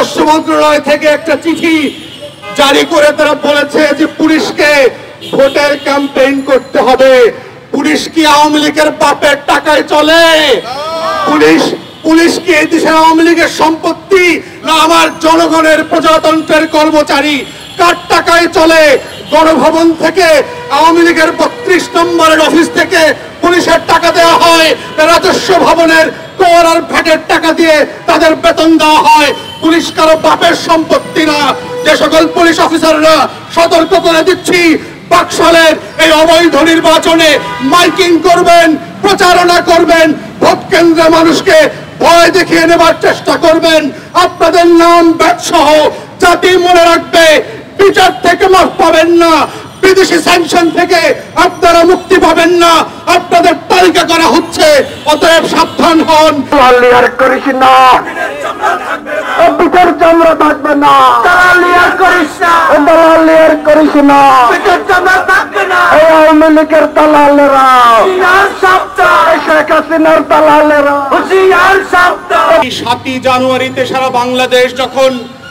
স্বরাষ্ট্র মন্ত্রণালয় থেকে একটা চিঠি জারি করে তারা বলেছে যে পুলিশকে ভোটের ক্যাম্পেইন করতে হবে। পুলিশ কি আওয়ামী লীগের বাপের টাকায় চলে? পুলিশ কি এই দেশের আওয়ামী লীগের সম্পত্তি, না আমার জনগণের প্রজাতন্ত্রের কর্মচারী? কার টাকায় চলে? গণভবন থেকে আওয়ামী লীগের 32 নম্বরের অফিস থেকে পুলিশের টাকা দেওয়া হয়, রাজস্ব ভবনের কর আর ভ্যাটের টাকা দিয়ে তাদের বেতন দেওয়া হয়। পুলিশ কারো বাপের সম্পত্তি না। যে সকল পুলিশ অফিসাররা সতর্ক করে দিচ্ছি, বাকশালের এই অবৈধ নির্বাচনে মাইকিং করবেন, প্রচারণা করবেন, ভোট কেন্দ্রে মানুষকে ভয় দেখিয়ে নেবার চেষ্টা করবেন, আপনাদের নাম ব্যাট সহ জাতি মনে রাখবে। বিচার থেকে মাফ পাবেন না, বিদেশি স্যাংশন থেকে আপনারা মুক্তি পাবেন না, আপনাদের তালিকা করা হচ্ছে। অতএব সাবধান হন। আর করিস না, পিঠের চামড়া থাকবে না, দালালি আর করিস না, এই আওয়ামী লীগের দালালেরা, শেখ হাসিনার দালালেরা। 7ই জানুয়ারিতে সারা বাংলাদেশ যখন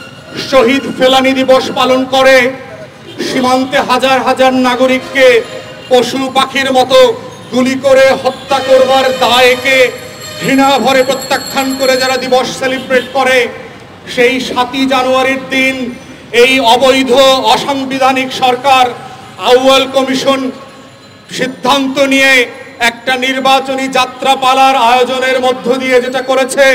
শহীদ ফেলানী দিবস পালন করে, সীমান্তে হাজার হাজার নাগরিককে পশু পাখির মতো গুলি করে হত্যা করবার দায়কে ঘৃণা ভরে প্রত্যাখ্যান করে যারা দিবস সেলিব্রেট করে, সেই 7ই জানুয়ারির দিন এই অবৈধ অসাংবিধানিক সরকার আউয়াল কমিশন সিদ্ধান্ত নিয়ে একটা নির্বাচনী যাত্রাপালার আয়োজনের মধ্য দিয়ে যেটা করেছে,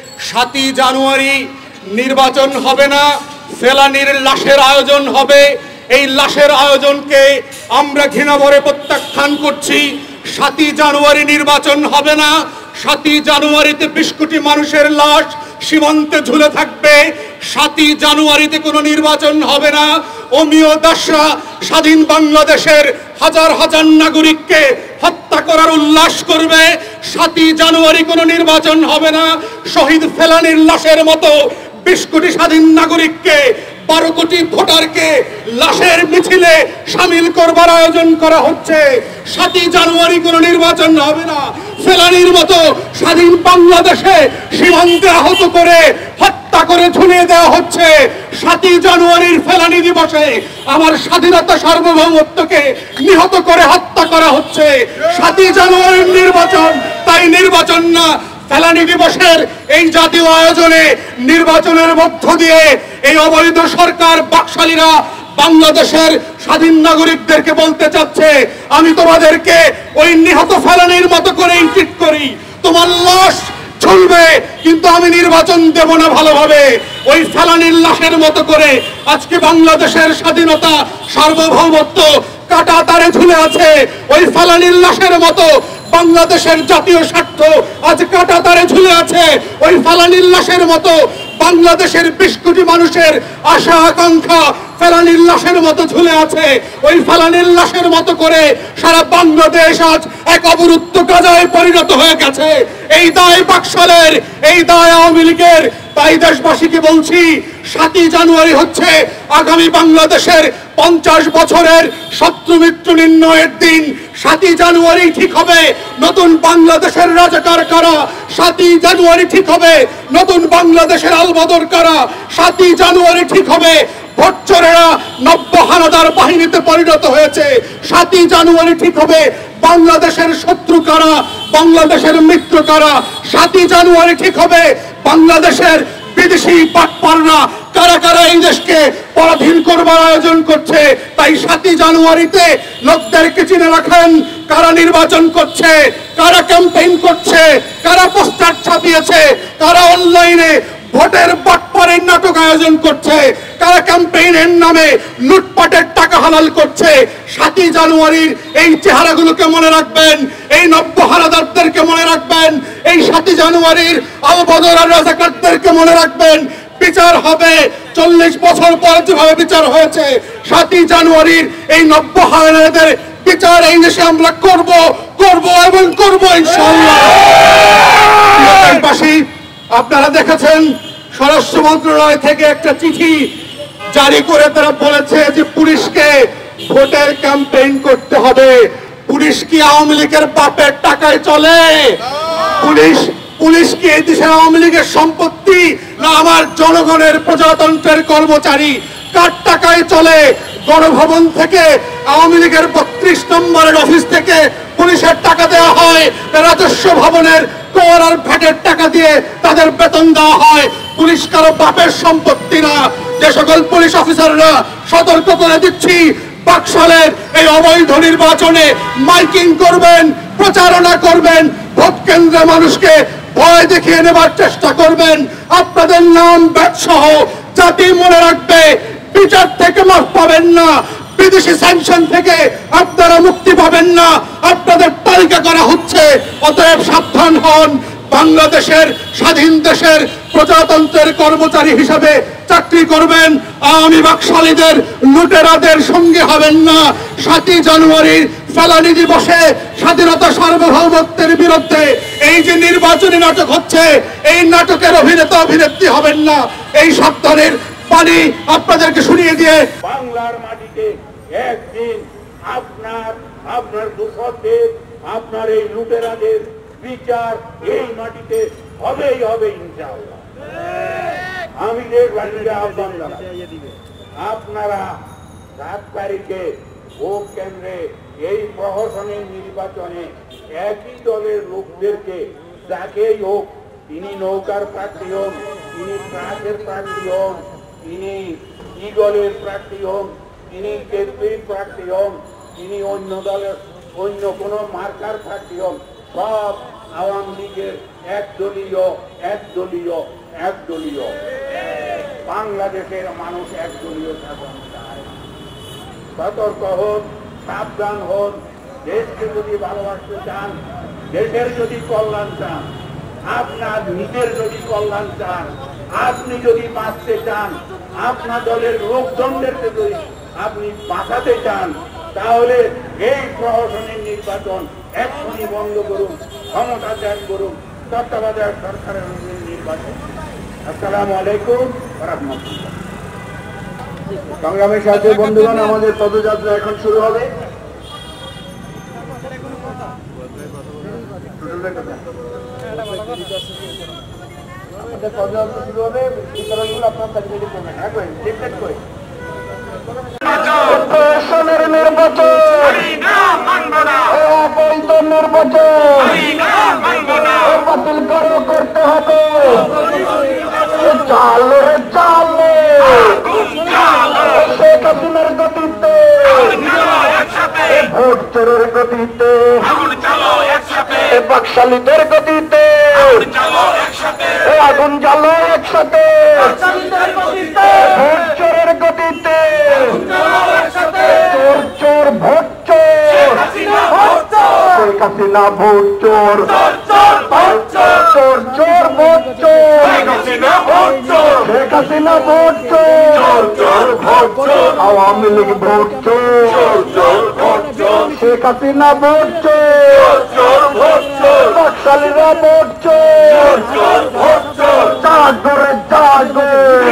7ই জানুয়ারি নির্বাচন হবে না, ফেলানীর লাশের আয়োজন হবে। এই লাশের আয়োজনকে আমরা ঘৃণা ভরে প্রত্যাখ্যান করছি। 7ই জানুয়ারি নির্বাচন হবে না। 7ই জানুয়ারিতে 20 কোটি মানুষের লাশ সীমান্তে ঝুলে থাকবে। 7ই জানুয়ারিতে কোনো নির্বাচন হবে না। অমিয় দাসরা স্বাধীন বাংলাদেশের হাজার হাজার নাগরিককে হত্যা করার উল্লাস করবে। 7ই জানুয়ারি কোনো নির্বাচন হবে না। শহীদ ফেলানীর লাশের মতো 20 কোটি স্বাধীন নাগরিককে, 12 কোটি ভোটারকে লাশের মিছিলে সামিল করবার আয়োজন করা হচ্ছে। 7ই জানুয়ারি কোনো নির্বাচন হবে না। ফেলানীর মতো স্বাধীন বাংলাদেশে সীমান্তে আহত করে হত্যা করে ঝুলিয়ে দেওয়া হচ্ছে। 7ই জানুয়ারির ফেলানী দিবসে আমার স্বাধীনতা সার্বভৌমত্বকে নিহত করে হত্যা করা হচ্ছে। 7ই জানুয়ারির নির্বাচন তাই নির্বাচন না। ফেলানী দিবসের এই জাতীয় আয়োজনে নির্বাচনের মধ্য দিয়ে এই অবৈধ সরকার বাকশালীরা বাংলাদেশের স্বাধীন নাগরিকদেরকে বলতে চাচ্ছে, আমি তোমাদেরকে ওই নিহত ফেলানীর মতো করে ট্রিট করি, তোমার লাশ ঝুলবে, কিন্তু আমি নির্বাচন দেব না ভালোভাবে। ওই ফেলানীর লাশের মতো করে আজকে বাংলাদেশের স্বাধীনতা সার্বভৌমত্ব কাটা তারে ঝুলে আছে। ওই ফেলানীর লাশের মতো বাংলাদেশের জাতীয় স্বার্থ আজ কাটা তারে ঝুলে আছে। ওই ফেলানীর লাশের মতো বাংলাদেশের 20 কোটি মানুষের আশা আকাঙ্ক্ষা ফেলানীর লাশের মতো ঝুলে আছে। ওই ফেলানীর লাশের মতো করে সারা বাংলাদেশ আজ এক অবরুদ্ধ কাজায় পরিণত হয়ে গেছে। এই দায় বাকশালের, এই দায় আওয়ামী লীগের। তাই দেশবাসীকে বলছি, 7ই জানুয়ারি হচ্ছে আগামী বাংলাদেশের 50 বছরের শত্রু মিত্র নির্ণয়ের দিন। 7ই জানুয়ারি ঠিক হবে নতুন বাংলাদেশের রাজাকার কারা। 7ই জানুয়ারি ঠিক হবে নতুন বাংলাদেশের আলবদর কারা। 7ই জানুয়ারি ঠিক হবে ভোট চোরেরা নব্য হানাদার বাহিনীতে পরিণত হয়েছে। 7ই জানুয়ারি ঠিক হবে বাংলাদেশের শত্রু কারা, বাংলাদেশের মিত্র কারা। 7ই জানুয়ারি ঠিক হবে বাংলাদেশের বিদেশি বাটপাররা কারা কারা এই দেশকে পরাধীন করবার আয়োজন করছে। তাই 7ই জানুয়ারিতে লোকদেরকে চিনে রাখেন, কারা নির্বাচন করছে, কারা ক্যাম্পেইন করছে, কারা পোস্টার ছাপিয়েছে, কারা অনলাইনে ভোটের বাটপারের নাটক আয়োজন করছে, কারা ক্যাম্পেইনের নামে লুটপাটের টাকা হালাল করছে। 7ই জানুয়ারির এই চেহারাগুলোকে মনে রাখবেন, এই নব্য হানাদারদেরকে মনে রাখবেন, এই 7ই জানুয়ারির আলবদর আর রাজাকারদেরকে মনে রাখবেন। বিচার হবে 40 বছর পর যেভাবে বিচার হয়েছে। 7ই জানুয়ারির এই নব্য হানাদারদের বিচার এই দেশে আমরা করব এবং করব ইনশাআল্লাহ। আপনারা দেখেছেন স্বরাষ্ট্র মন্ত্রণালয় থেকে একটা চিঠি জারি করে তারা বলেছে যে পুলিশকে ভোটের ক্যাম্পেইন করতে হবে। পুলিশ কি আওয়ামী লীগের বাপের টাকায় চলে? পুলিশ কি এই দেশের আওয়ামী লীগের সম্পত্তি, না আমার জনগণের প্রজাতন্ত্রের কর্মচারী? কার টাকায় চলে? গণভবন থেকে, আওয়ামী লীগের 32 নম্বরের অফিস থেকে পুলিশের টাকা দেওয়া হয়, রাজস্ব ভবনের কর আর ভ্যাটের টাকা দিয়ে তাদের বেতন দেওয়া হয়। পুলিশ কারো বাপের সম্পত্তি না। যে সকল পুলিশ অফিসাররা সতর্ক করে দিচ্ছি, বাকশালের এই অবৈধ নির্বাচনে মাইকিং করবেন, প্রচারণা করবেন, ভোট কেন্দ্রে মানুষকে ভয় দেখিয়ে নেবার চেষ্টা করবেন, আপনাদের নাম ব্যাটসহ জাতি মনে রাখবে। বিচার থেকে মাফ পাবেন না, বিদেশি স্যাংশন থেকে আপনারা মুক্তি পাবেন না, আপনাদের তালিকা করা হচ্ছে। অতএব সাবধান হন। বাংলাদেশের স্বাধীন দেশের প্রজাতন্ত্রের কর্মচারী হিসাবে চাকরি করবেন, আওয়ামী বাকশালীদের লুটেরাদের সঙ্গে হবেন না। 7ই জানুয়ারির ফেলানি দিবসে স্বাধীনতা সার্বভৌমত্বের বিরুদ্ধে এই যে নির্বাচনী নাটক হচ্ছে, এই নাটকের অভিনেতা অভিনেত্রী হবেন না। এই সাবধানের বাণী আপনাদেরকে শুনিয়ে দিয়ে বাংলার মাটিতে একদিন আপনার দোষরদের, আপনার এই লুটেরাদের বিচার এই মাটিতে হবেই হবে ইনশাআল্লাহ। আমি দেশবাসীকে আহ্বান জানাই, আপনারা 7 তারিখে ভোট কেন্দ্রে এই প্রহসনের নির্বাচনে একই দলের লোকদেরকে, যাকেই হোক, তিনি নৌকার প্রার্থী হন, তিনি ট্রাকের প্রার্থী হন, তিনি ইগলের প্রার্থী হন, তিনি কেপির প্রার্থী হন, তিনি অন্য দলের অন্য কোনো মার্কার প্রার্থী হন, সব আওয়ামী লীগের একদলীয়। বাংলাদেশের মানুষ একদলীয় শাসন চায়। সতর্ক হন, সাবধান হন। দেশকে যদি ভালোবাসতে চান, দেশের যদি কল্যাণ চান, আপনার নিজের যদি কল্যাণ চান, আপনি যদি বাঁচতে চান, আপনার দলের লোকজনদেরকে যদি আপনি বাঁচাতে চান, তাহলে এই প্রহসনের নির্বাচন এখনই বন্ধ করুন, ক্ষমতা ত্যাগ করুন, তত্ত্বাবধায়ক সরকারের নির্বাচন। আসসালামু আলাইকুম ওয়া রাহমাতুল্লাহ। সংগ্রামের সাথে বন্ধুগণ, আমাদের পদযাত্রা এখন শুরু হবে। পদযাত্রা শুরু হবে, বিতরণগুলো আপনার সার্টিফিকেট করবেন। হ্যাঁ, করে রিফ্লেক্ট করে প্রশাসনের নির্বাচন অবৈধ নির্বাচন বাতিল করতে হবে। চালো রে চালো, শেখ হাসিনার গতিতে, ভোট চোরের গতিতে, বাকশালীদের গতিতে, আগুন জ্বালো একসাথে, ভোট চোরের গতিতে, চোর চোর ভোট চোর, শেখ হাসিনা ভোট চোর, চোর চোর ভোট চোর, শেখ হাসিনা ভোট চোর, আওয়ামী লীগ ভোট চোর, শেখ হাসিনা ভোট চোর, বাকশালীরা ভোট চোর, জাগো রে জাগো,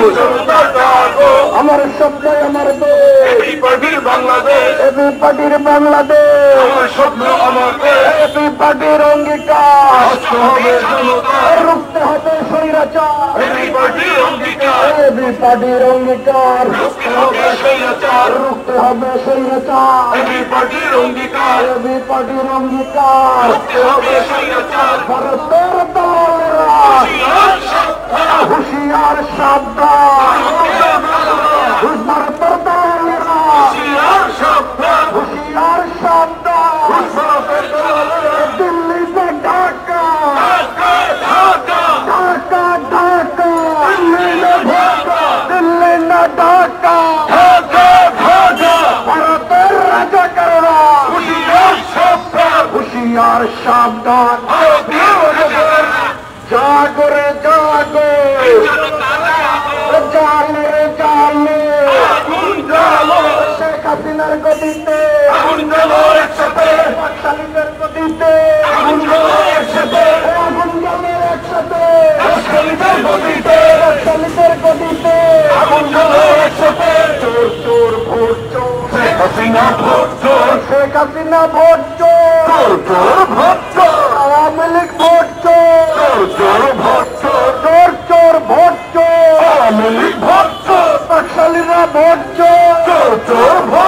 আমার স্বপ্ন আমার এবি পার্টির বাংলাদেশ, এবি পার্টির বাংলাদেশ, স্বপ্ন আমার এবি পার্টির অঙ্গীকার, রুখতে হবে স্বৈরাচার, এবি পার্টির অঙ্গীকার, এবি পার্টির অঙ্গীকার, রুখতে হবে স্বৈরাচার, রুখতে হবে স্বৈরাচার, এবি পার্টির অঙ্গীকার, এবি পার্টির অঙ্গীকার, রুখতে হবে স্বৈরাচার। ভারতের দলেরা হুঁশিয়ার সাবধান, ভারতের দলেরা হুঁশিয়ার সাবধান, দিল্লিতে ঢাকা, ঢাকা ঢাকা, দিল্লি না ঢাকা, ভারতের রাজাকাররা হুঁশিয়ার সাবধান। জাগো রে জাগো, জালো রে জালো, শেখ হাসিনার গতিতে, বাকশালীদের গতিতে, আগুন জ্বালো একসাথে, বাকশালীদের গতিতে, আগুন জ্বালো একসাথে, চোর চোর ভোট চোর, শেখ হাসিনা ভোট চোর, শেখ হাসিনা ভোট চোর, চোর ভোট চোর, আওয়ামী লীগ ভোট চোর, চোর ভোট চোর, চোর চোর ভোট চোর। ভোট চোর, চোর চোর ভোট